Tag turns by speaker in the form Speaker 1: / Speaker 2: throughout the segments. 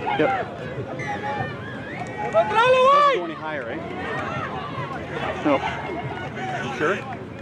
Speaker 1: Yep. Doesn't go any higher, right? No. Sure?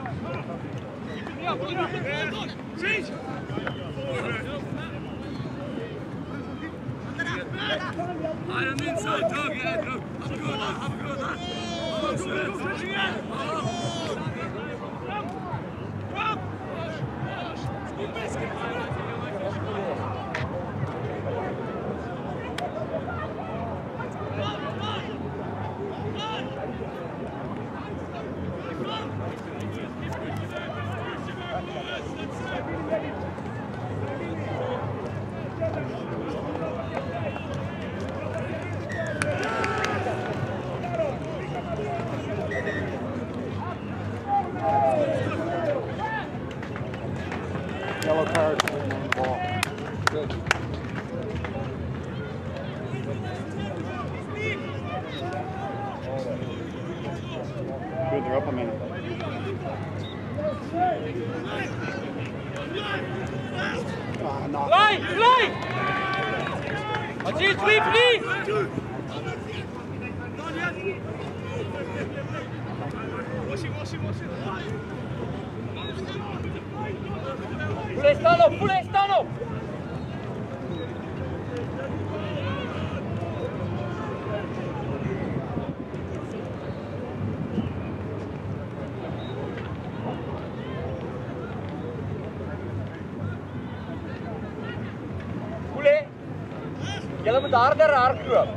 Speaker 2: I'm inside, Doug. Yeah, have a good one.
Speaker 1: Yellow card on the ball. Good. Good, they're up a minute.
Speaker 2: Line! What's it, sweep, please? Pull it, stand up! Julle moet harder hardloop.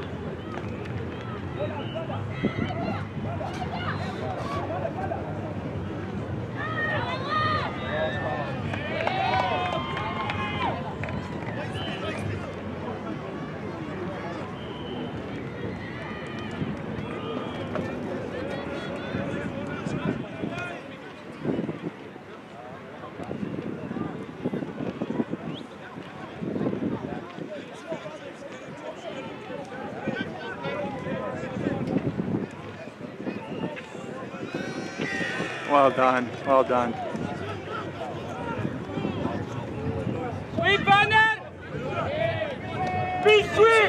Speaker 1: Well done, well done.
Speaker 2: Sweep, Banner! Be sweep!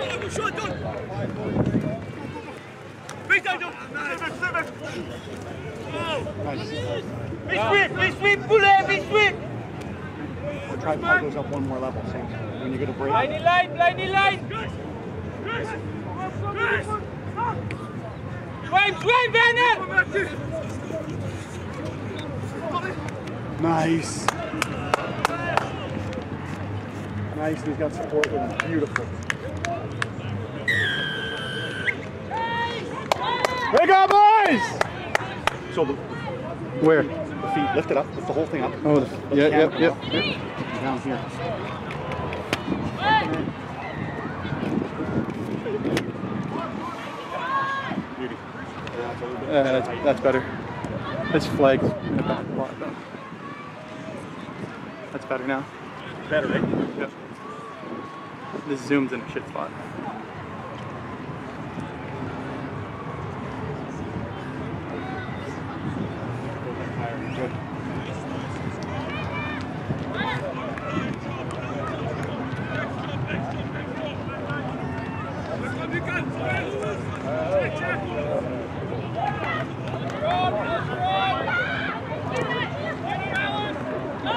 Speaker 1: Nice.
Speaker 2: Be sweep, pull it, be sweep!
Speaker 1: We'll try to pull those up one more level, so when you get a break.
Speaker 2: Line! Swim, Banner!
Speaker 1: Nice. Nice, he's got support with him. Beautiful. Wake up, boys! So, where? The feet, lift it up, lift the whole thing up. Oh, yep. Down here. Beauty. That's better. It's flags in the back part. That's better now. Better, right? Yep. This zooms in a shit spot. Good.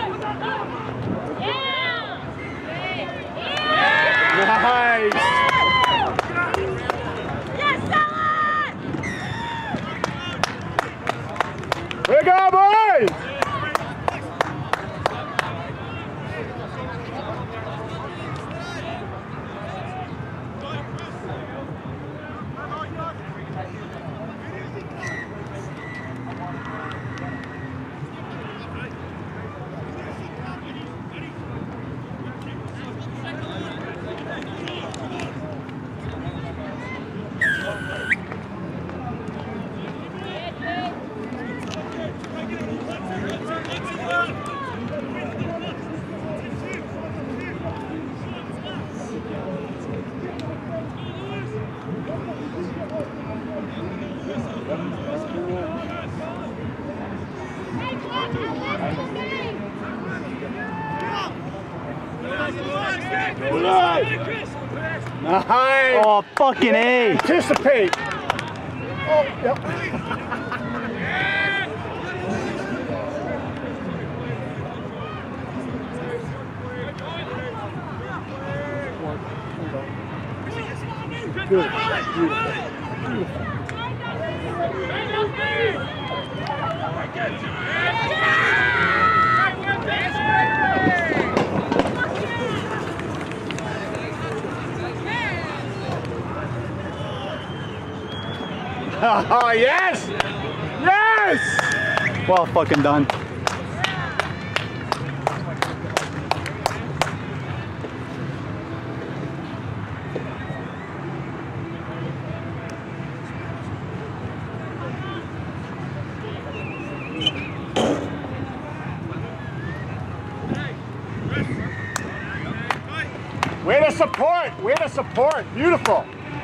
Speaker 1: Nice! Nice.
Speaker 3: Oh, fucking A.
Speaker 1: Anticipate. Oh, yep. Good. Oh, yes! Yes!
Speaker 3: Well fucking done.
Speaker 1: Way to support! Way to support! Beautiful!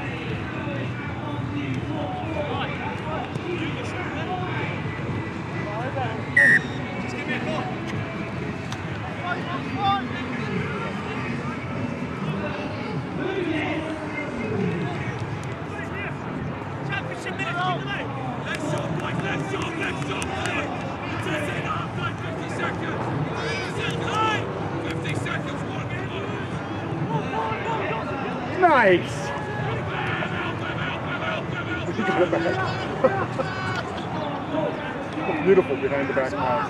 Speaker 1: Nice! You got it back. Beautiful behind the back pass.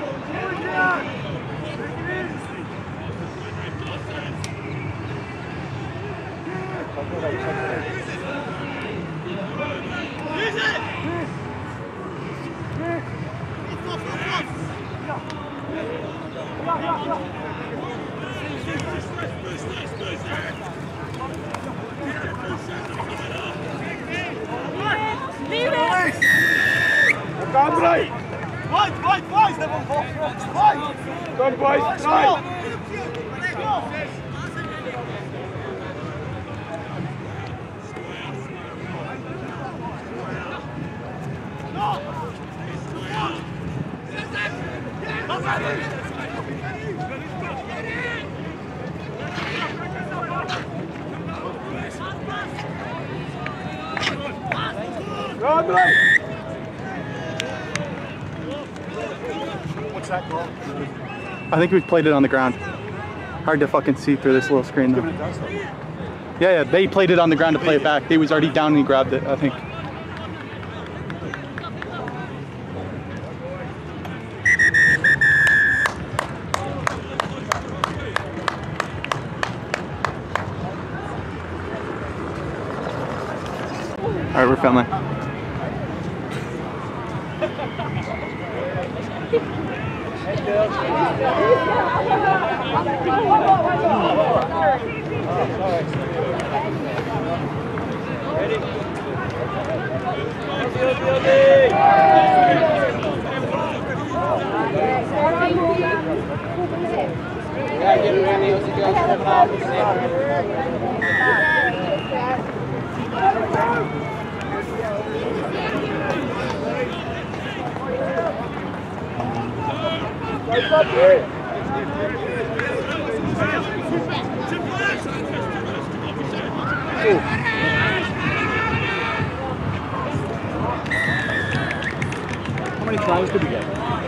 Speaker 1: Come, boys! Boys! Come, boys! What's that called?
Speaker 3: I think we played it on the ground. Hard to fucking see through this little screen though. Yeah, they played it on the ground to play it back. They was already down and he grabbed it, I think. Alright, we're filming. How many tries did we get?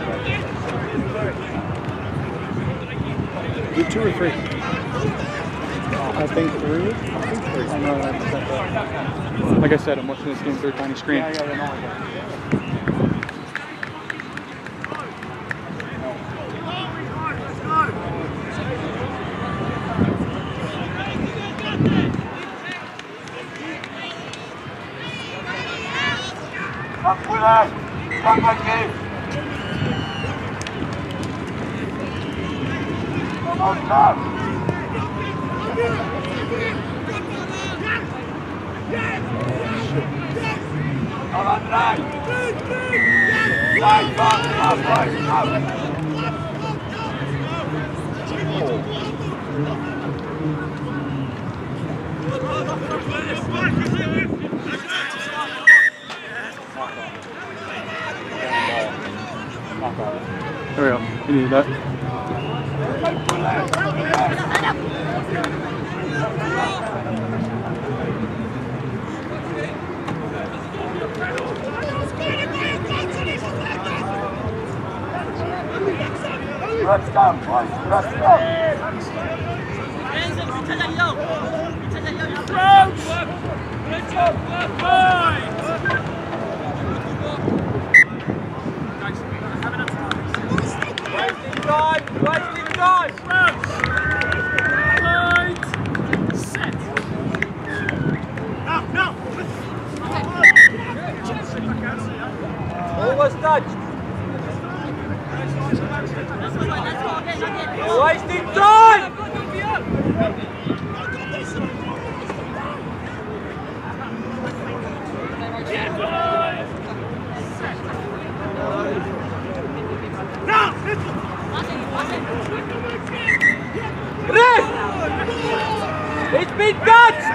Speaker 3: Did 2 or 3? I think 3. I know that. Like I said, I'm watching this game through a tiny screen. There we go. You needed that.
Speaker 4: Almost touched. Wasting time! Rest! It's been touched!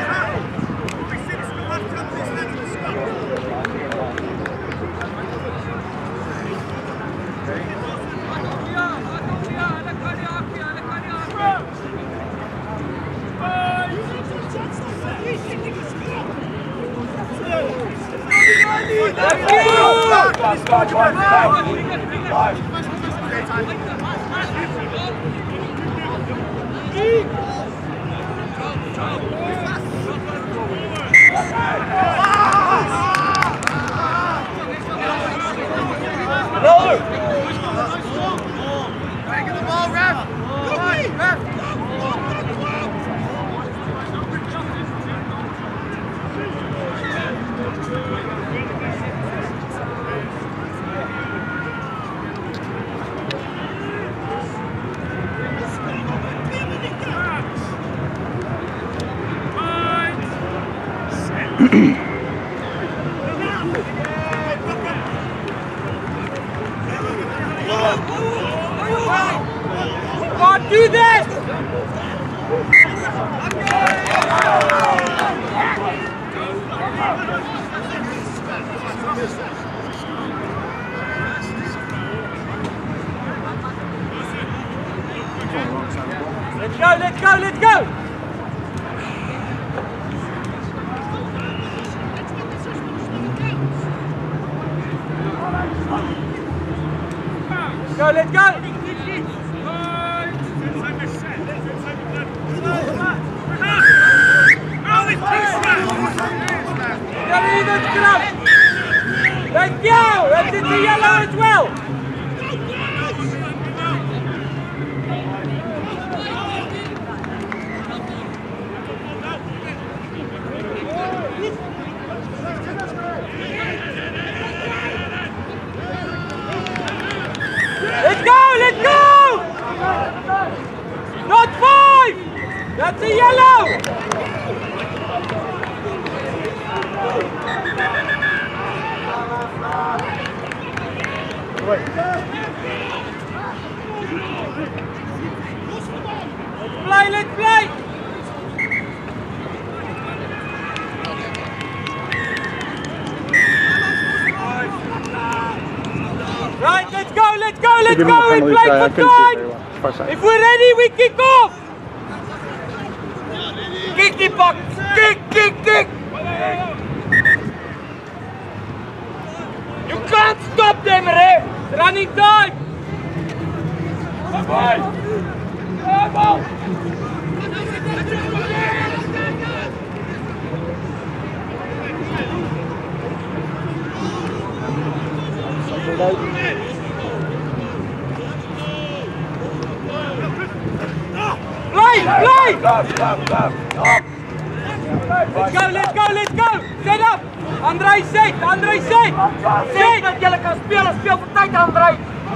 Speaker 4: Can't do this! Let's go, let's go, let's go! Let's go! Let's go! That's into yellow as well! Let's go! Let's go! Not 5! That's a yellow! Let's play, let's play! Right, let's go, let's go, let's go! We play for time! If we're ready, we kick off! Kick the puck! Kick, kick, kick! You can't stop them, ref! It's running time! Come on! Come on! Play! Play! Let's go, let's go, let's go! Set up! Andrei, set! Andrei, set! Set! Dat jullie kan spelen, speel voor tijd, Andrei!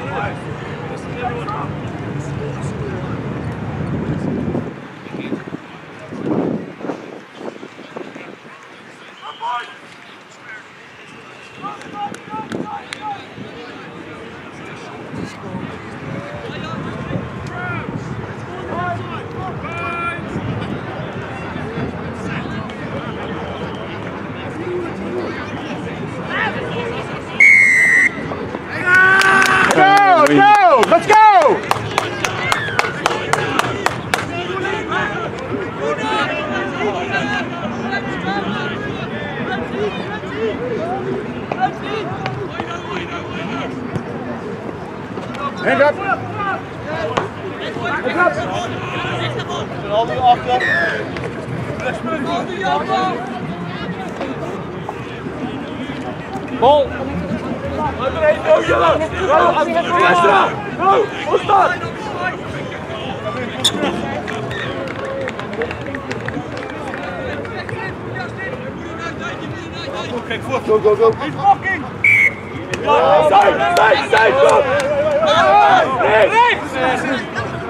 Speaker 1: Let's go! Hands up!
Speaker 4: Bol. Andrei, go, Jelle. Go, extra. Go, opstaan.
Speaker 1: Go, go, go.
Speaker 4: He's blocking. Side, go. Rechts.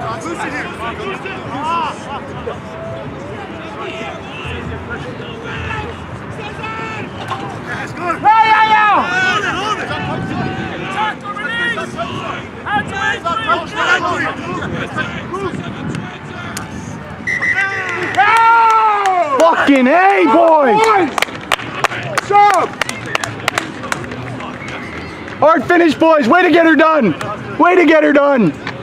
Speaker 3: Fucking A, boys! Hard finish, boys. Way to get her done. Way to get her done.